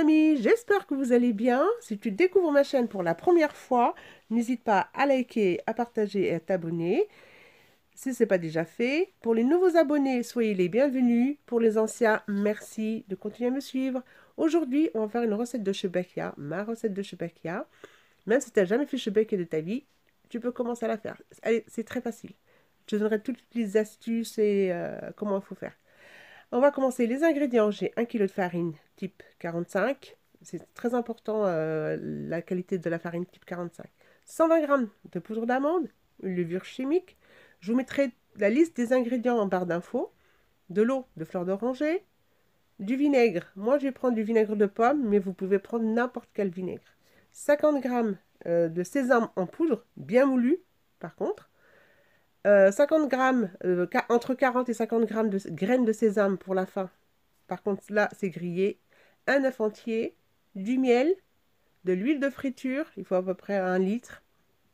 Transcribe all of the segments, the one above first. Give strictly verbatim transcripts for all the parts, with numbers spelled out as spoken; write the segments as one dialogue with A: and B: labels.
A: amis, j'espère que vous allez bien. Si tu découvres ma chaîne pour la première fois, n'hésite pas à liker, à partager et à t'abonner si ce n'est pas déjà fait. Pour les nouveaux abonnés, soyez les bienvenus. Pour les anciens, merci de continuer à me suivre. Aujourd'hui, on va faire une recette de chebakya, ma recette de chebakya. Même si tu n'as jamais fait chebakya de ta vie, tu peux commencer à la faire. Allez, c'est très facile. Je te donnerai toutes les astuces et euh, comment il faut faire. On va commencer les ingrédients. J'ai un kilo de farine type quarante-cinq. C'est très important euh, la qualité de la farine type quarante-cinq. cent vingt grammes de poudre d'amande, une levure chimique. Je vous mettrai la liste des ingrédients en barre d'infos. De l'eau de fleur d'oranger, du vinaigre. Moi, je vais prendre du vinaigre de pomme, mais vous pouvez prendre n'importe quel vinaigre. cinquante grammes euh, de sésame en poudre, bien moulu, par contre. Euh, cinquante grammes, euh, entre quarante et cinquante grammes de graines de sésame pour la fin. Par contre, là, c'est grillé. Un œuf entier, du miel, de l'huile de friture, il faut à peu près un litre.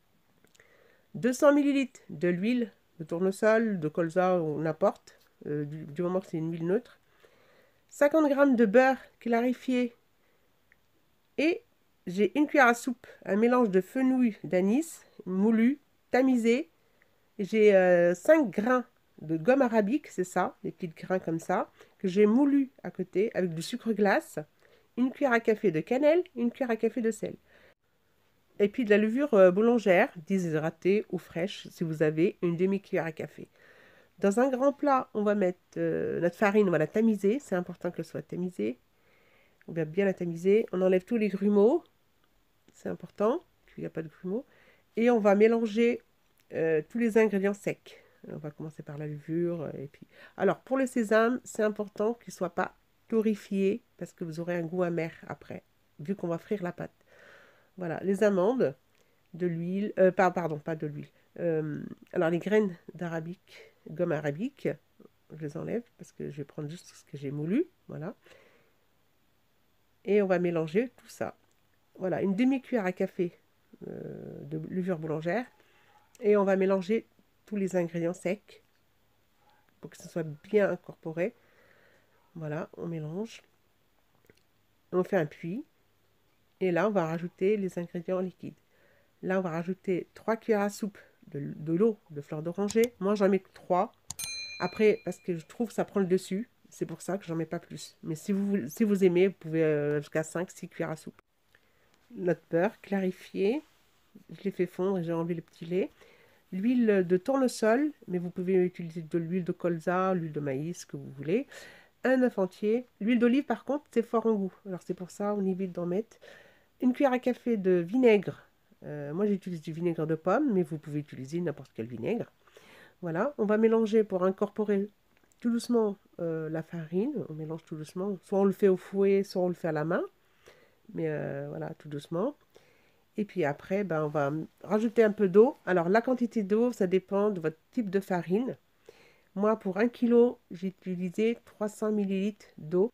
A: deux cents millilitres de l'huile de tournesol, de colza ou n'importe, euh, du, du moment que c'est une huile neutre. cinquante grammes de beurre clarifié. Et j'ai une cuillère à soupe, un mélange de fenouil d'anis, moulu, tamisé. J'ai euh, cinq grains de gomme arabique, c'est ça, des petits grains comme ça, que j'ai moulu à côté avec du sucre glace, une cuillère à café de cannelle, une cuillère à café de sel. Et puis de la levure euh, boulangère, déshydratée ou fraîche, si vous avez une demi-cuillère à café. Dans un grand plat, on va mettre euh, notre farine, on va la tamiser, c'est important qu'elle soit tamisée. On va bien la tamiser. On enlève tous les grumeaux, c'est important, qu'il n'y a pas de grumeaux. Et on va mélanger euh, tous les ingrédients secs. On va commencer par la levure. Et puis... Alors, pour le sésame, c'est important qu'il ne soit pas torréfié parce que vous aurez un goût amer après, vu qu'on va frire la pâte. Voilà, les amandes, de l'huile, euh, pas, pardon, pas de l'huile. Euh, alors, les graines d'arabique, gomme arabique, je les enlève parce que je vais prendre juste ce que j'ai moulu. Voilà. Et on va mélanger tout ça. Voilà, une demi-cuillère à café euh, de levure boulangère. Et on va mélanger tous les ingrédients secs pour que ce soit bien incorporé. Voilà, on mélange. On fait un puits. Et là, on va rajouter les ingrédients liquides. Là, on va rajouter trois cuillères à soupe de, de l'eau de fleur d'oranger. Moi, j'en mets que trois. Après, parce que je trouve que ça prend le dessus. C'est pour ça que j'en mets pas plus. Mais si vous, si vous aimez, vous pouvez euh, jusqu'à cinq six cuillères à soupe. Notre beurre clarifié. Je l'ai fait fondre et j'ai enlevé le petit lait. L'huile de tournesol, mais vous pouvez utiliser de l'huile de colza, l'huile de maïs, ce que vous voulez. Un œuf entier. L'huile d'olive, par contre, c'est fort en goût. Alors c'est pour ça, on évite d'en mettre. Une cuillère à café de vinaigre. Euh, moi, j'utilise du vinaigre de pomme, mais vous pouvez utiliser n'importe quel vinaigre. Voilà, on va mélanger pour incorporer tout doucement euh, la farine. On mélange tout doucement. Soit on le fait au fouet, soit on le fait à la main. Mais euh, voilà, tout doucement. Et puis après, ben, on va rajouter un peu d'eau. Alors, la quantité d'eau, ça dépend de votre type de farine. Moi, pour un kilo, j'ai utilisé trois cents millilitres d'eau.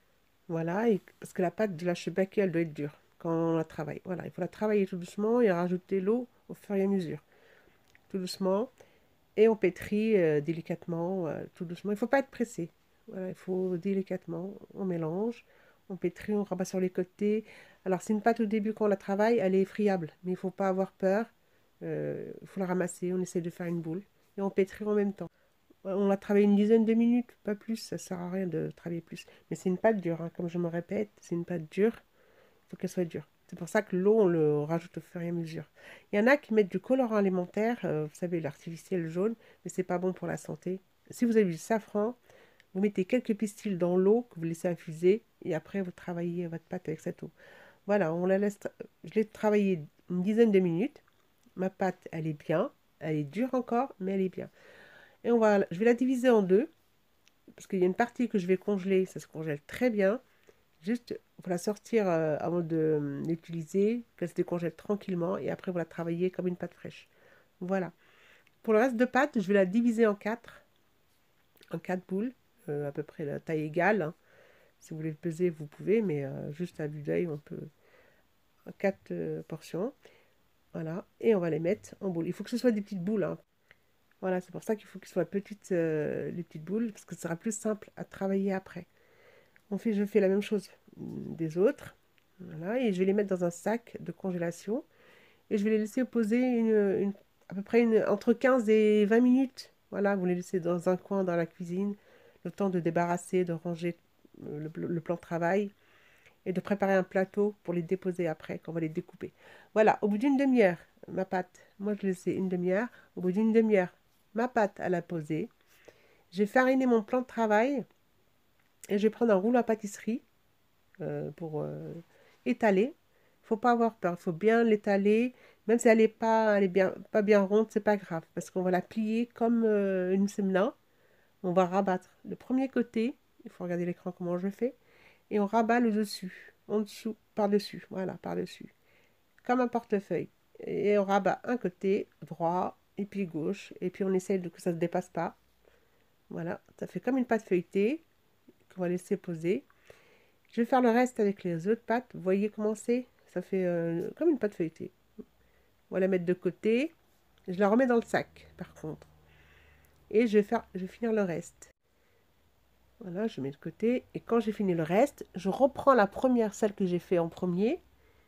A: Voilà, et, parce que la pâte de la chebakya, elle doit être dure quand on la travaille. Voilà, il faut la travailler tout doucement et rajouter l'eau au fur et à mesure. Tout doucement. Et on pétrit euh, délicatement, euh, tout doucement. Il ne faut pas être pressé. Voilà, il faut délicatement, on mélange, on pétrit, on rabat sur les côtés. Alors, c'est une pâte au début, quand on la travaille, elle est friable, mais il ne faut pas avoir peur. Euh, il faut la ramasser, on essaie de faire une boule et on pétrit en même temps. On la travaille une dizaine de minutes, pas plus, ça ne sert à rien de travailler plus. Mais c'est une pâte dure, hein, comme je me répète, c'est une pâte dure, il faut qu'elle soit dure. C'est pour ça que l'eau, on le rajoute au fur et à mesure. Il y en a qui mettent du colorant alimentaire, euh, vous savez, l'artificiel jaune, mais c'est pas bon pour la santé. Si vous avez du safran, vous mettez quelques pistils dans l'eau que vous laissez infuser et après vous travaillez votre pâte avec cette eau. Voilà, on la laisse. Je l'ai travaillé une dizaine de minutes. Ma pâte, elle est bien, elle est dure encore, mais elle est bien. Et on va, je vais la diviser en deux parce qu'il y a une partie que je vais congeler, ça se congèle très bien. Juste, vous la sortir euh, avant de euh, l'utiliser, qu'elle se décongèle tranquillement et après vous la travaillez comme une pâte fraîche. Voilà. Pour le reste de pâte, je vais la diviser en quatre, en quatre boules, euh, à peu près la taille égale. Hein. Si vous voulez le peser, vous pouvez, mais euh, juste à vue d'œil, on peut en quatre euh, portions. Voilà. Et on va les mettre en boules. Il faut que ce soit des petites boules. Hein. Voilà, c'est pour ça qu'il faut qu'elles soient petites, euh, les petites boules, parce que ce sera plus simple à travailler après. On fait, je fais la même chose des autres. Voilà, et je vais les mettre dans un sac de congélation. Et je vais les laisser poser une, une- à peu près une, entre quinze et vingt minutes. Voilà, vous les laissez dans un coin dans la cuisine, le temps de débarrasser, de ranger euh, le, le plan de travail et de préparer un plateau pour les déposer après, quand on va les découper. Voilà, au bout d'une demi-heure, ma pâte, moi je laisse une demi-heure. Au bout d'une demi-heure, ma pâte à la poser. J'ai fariné mon plan de travail et je vais prendre un rouleau à pâtisserie euh, pour euh, étaler. Il faut pas avoir peur, il faut bien l'étaler. Même si elle n'est pas, elle est bien, pas bien ronde, c'est pas grave parce qu'on va la plier comme euh, une semla. On va rabattre le premier côté. Il faut regarder l'écran comment je fais. Et on rabat le dessus, en dessous, par-dessus. Voilà, par-dessus. Comme un portefeuille. Et on rabat un côté droit et puis gauche. Et puis on essaye de que ça ne se dépasse pas. Voilà, ça fait comme une pâte feuilletée qu'on va laisser poser. Je vais faire le reste avec les autres pâtes. Vous voyez comment c'est? Ça fait euh, comme une pâte feuilletée. On va la mettre de côté. Je la remets dans le sac, par contre. Et je vais, faire, je vais finir le reste. Voilà, je mets de côté. Et quand j'ai fini le reste, je reprends la première, celle que j'ai fait en premier.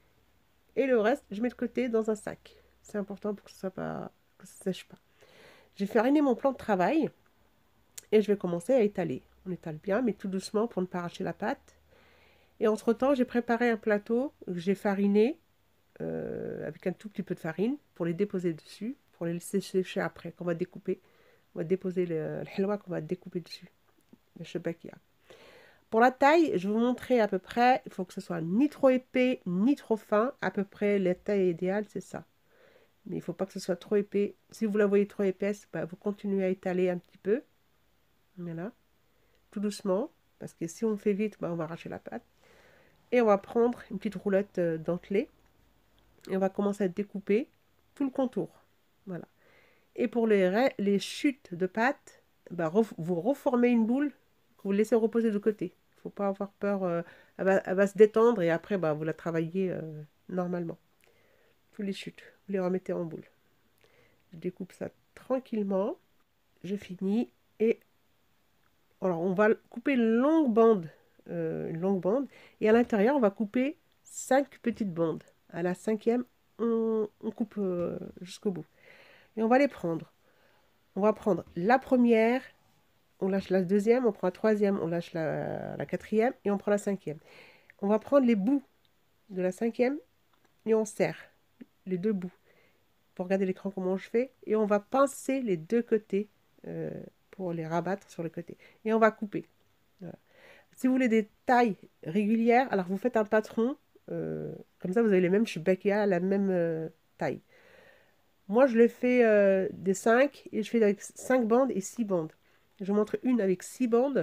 A: Et le reste, je mets de côté dans un sac. C'est important pour que ça ne sèche pas. J'ai fariné mon plan de travail. Et je vais commencer à étaler. On étale bien, mais tout doucement pour ne pas arracher la pâte. Et entre-temps, j'ai préparé un plateau que j'ai fariné euh, avec un tout petit peu de farine pour les déposer dessus, pour les laisser sécher après, qu'on va découper. On va déposer le, le halwa qu'on va découper dessus, le shebakia. Pour la taille, je vais vous montrer à peu près, il faut que ce soit ni trop épais, ni trop fin. À peu près, la taille idéale, c'est ça. Mais il ne faut pas que ce soit trop épais. Si vous la voyez trop épaisse, bah, vous continuez à étaler un petit peu. Voilà. Tout doucement, parce que si on fait vite, bah, on va arracher la pâte. Et on va prendre une petite roulette euh, dentelée. Et on va commencer à découper tout le contour. Voilà. Et pour les, les chutes de pâte, bah, vous reformez une boule que vous laissez reposer de côté. Il ne faut pas avoir peur. Euh, elle, va, elle va se détendre et après, bah, vous la travaillez euh, normalement. Tous les chutes, vous les remettez en boule. Je découpe ça tranquillement. Je finis. Et alors, on va couper une longue bande. Euh, une longue bande. Et à l'intérieur, on va couper cinq petites bandes. À la cinquième, on, on coupe euh, jusqu'au bout. Et on va les prendre. On va prendre la première, on lâche la deuxième, on prend la troisième, on lâche la, la quatrième et on prend la cinquième. On va prendre les bouts de la cinquième et on serre les deux bouts. Pour regarder l'écran comment je fais. Et on va pincer les deux côtés euh, pour les rabattre sur le côté. Et on va couper. Voilà. Si vous voulez des tailles régulières, alors vous faites un patron. Euh, comme ça, vous avez les mêmes shebakia, la même euh, taille. Moi, je le fais euh, des cinq et je fais avec cinq bandes et six bandes. Je montre une avec six bandes.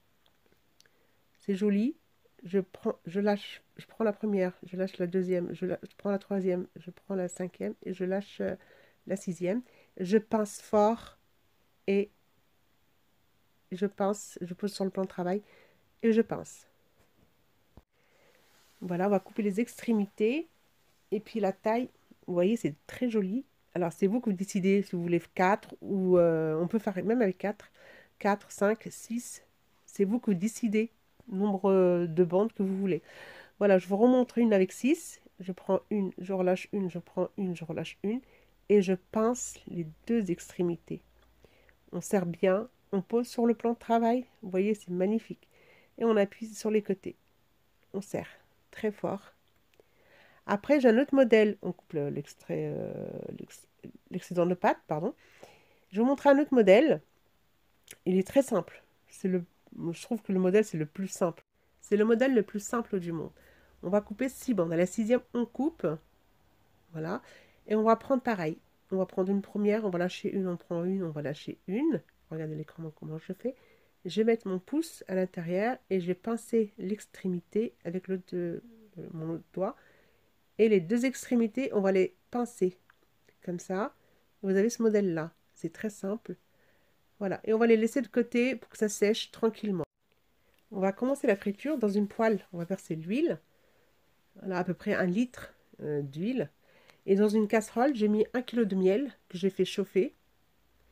A: C'est joli. Je prends, je lâche, je prends la première, je lâche la deuxième, je, la, je prends la troisième, je prends la cinquième et je lâche euh, la sixième. Je pince fort et je pince, je pose sur le plan de travail et je pince. Voilà, on va couper les extrémités et puis la taille. Vous voyez, c'est très joli. Alors, c'est vous qui vous décidez si vous voulez quatre ou euh, on peut faire même avec quatre, quatre, cinq, six. C'est vous qui vous décidez le nombre de bandes que vous voulez. Voilà, je vous remontre une avec six. Je prends une, je relâche une, je prends une, je relâche une. Et je pince les deux extrémités. On serre bien, on pose sur le plan de travail. Vous voyez, c'est magnifique. Et on appuie sur les côtés. On serre très fort. Après, j'ai un autre modèle. On coupe l'extrait, euh, l'excédent de pâte, pardon. Je vais vous montrer un autre modèle. Il est très simple. C'est le, je trouve que le modèle, c'est le plus simple. C'est le modèle le plus simple du monde. On va couper six bandes. À la sixième, on coupe. Voilà. Et on va prendre pareil. On va prendre une première, on va lâcher une, on prend une, on va lâcher une. Regardez l'écran comment je fais. Je vais mettre mon pouce à l'intérieur et je vais pincer l'extrémité avec le de, mon autre doigt. Et les deux extrémités, on va les pincer. Comme ça. Vous avez ce modèle-là. C'est très simple. Voilà. Et on va les laisser de côté pour que ça sèche tranquillement. On va commencer la friture dans une poêle. On va verser l'huile. Voilà, à peu près un litre euh, d'huile. Et dans une casserole, j'ai mis un kilo de miel que j'ai fait chauffer.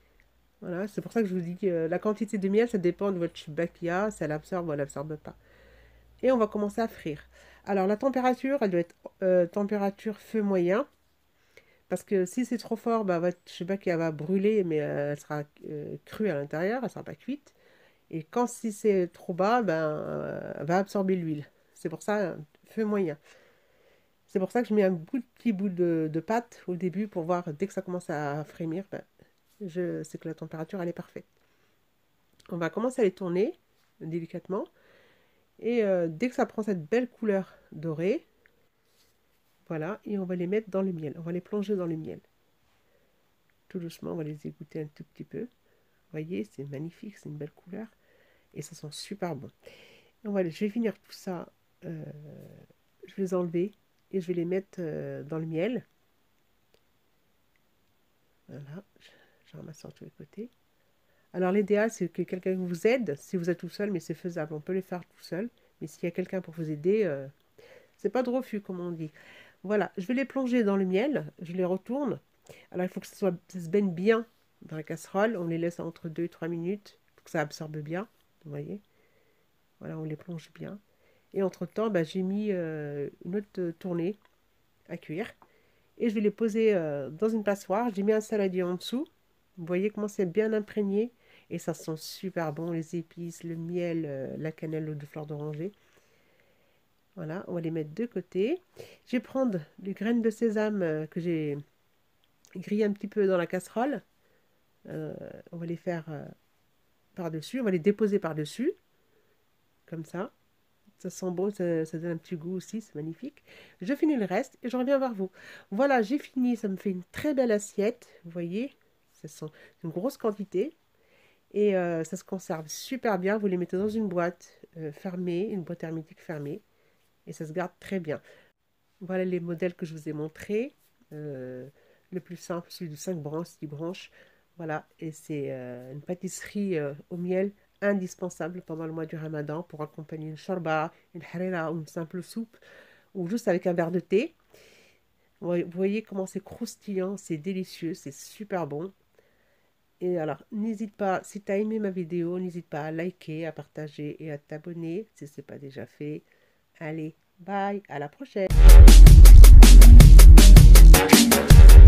A: Voilà, c'est pour ça que je vous dis que la quantité de miel, ça dépend de votre shebakia, si elle absorbe ou elle n'absorbe pas. et on va commencer à frire. Alors la température, elle doit être euh, température feu moyen, parce que si c'est trop fort, bah, va, je sais pas qu'elle va brûler, mais euh, elle sera euh, crue à l'intérieur, elle sera pas cuite. Et quand si c'est trop bas, ben, euh, elle va absorber l'huile. C'est pour ça, euh, feu moyen. C'est pour ça que je mets un bout, petit bout de, de pâte au début pour voir, dès que ça commence à frémir, ben, je sais que la température elle est parfaite. On va commencer à les tourner délicatement. Et euh, dès que ça prend cette belle couleur dorée, voilà, et on va les mettre dans le miel. On va les plonger dans le miel. Tout doucement, on va les égoutter un tout petit peu. Vous voyez, c'est magnifique, c'est une belle couleur. Et ça sent super bon. Et on va, je vais finir tout ça, euh, je vais les enlever et je vais les mettre euh, dans le miel. Voilà, je ramasse sur tous les côtés. Alors l'idéal, c'est que quelqu'un vous aide, si vous êtes tout seul, mais c'est faisable, on peut les faire tout seul. Mais s'il y a quelqu'un pour vous aider, euh, c'est pas de refus, comme on dit. Voilà, je vais les plonger dans le miel, je les retourne. Alors il faut que ça, soit, ça se baigne bien dans la casserole, on les laisse entre deux et trois minutes pour que ça absorbe bien, vous voyez. Voilà, on les plonge bien. Et entre-temps, bah, j'ai mis euh, une autre tournée à cuire. Et je vais les poser euh, dans une passoire. J'ai mis un saladier en dessous. Vous voyez comment c'est bien imprégné. Et ça sent super bon, les épices, le miel, euh, la cannelle, l'eau de fleur d'oranger. Voilà, on va les mettre de côté. Je vais prendre les graines de sésame euh, que j'ai grillées un petit peu dans la casserole. Euh, on va les faire euh, par-dessus. On va les déposer par-dessus. Comme ça. Ça sent bon, ça, ça donne un petit goût aussi, c'est magnifique. Je finis le reste et je reviens vers vous. Voilà, j'ai fini, ça me fait une très belle assiette. Vous voyez, ça sent une grosse quantité. Et euh, ça se conserve super bien. Vous les mettez dans une boîte euh, fermée, une boîte hermétique fermée. Et ça se garde très bien. Voilà les modèles que je vous ai montrés. Euh, le plus simple, celui de cinq branches, six branches. Voilà, et c'est euh, une pâtisserie euh, au miel indispensable pendant le mois du Ramadan pour accompagner une shorba, une harira ou une simple soupe ou juste avec un verre de thé. Vous voyez comment c'est croustillant, c'est délicieux, c'est super bon. Et alors, n'hésite pas, si tu as aimé ma vidéo, n'hésite pas à liker, à partager et à t'abonner si ce n'est pas déjà fait. Allez, bye, à la prochaine.